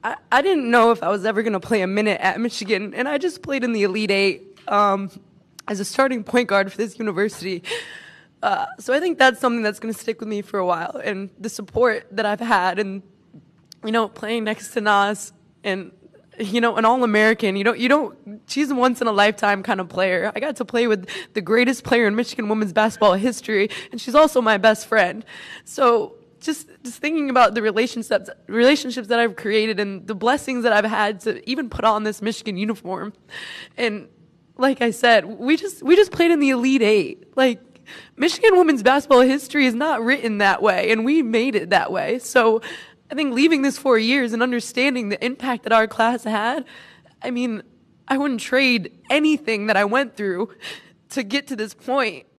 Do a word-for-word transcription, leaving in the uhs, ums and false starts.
I, I didn't know if I was ever going to play a minute at Michigan, and I just played in the Elite Eight um, as a starting point guard for this university. Uh, so I think that's something that's going to stick with me for a while, and the support that I've had, and you know, playing next to Nas, and you know, an All-American. You don't, you don't. She's a once in a lifetime kind of player. I got to play with the greatest player in Michigan women's basketball history, and she's also my best friend. So just, just thinking about the relationships, relationships that I've created, and the blessings that I've had to even put on this Michigan uniform, and like I said, we just, we just played in the Elite Eight. Like, Michigan women's basketball history is not written that way, and we made it that way. So I think leaving this four years and understanding the impact that our class had, I mean, I wouldn't trade anything that I went through to get to this point.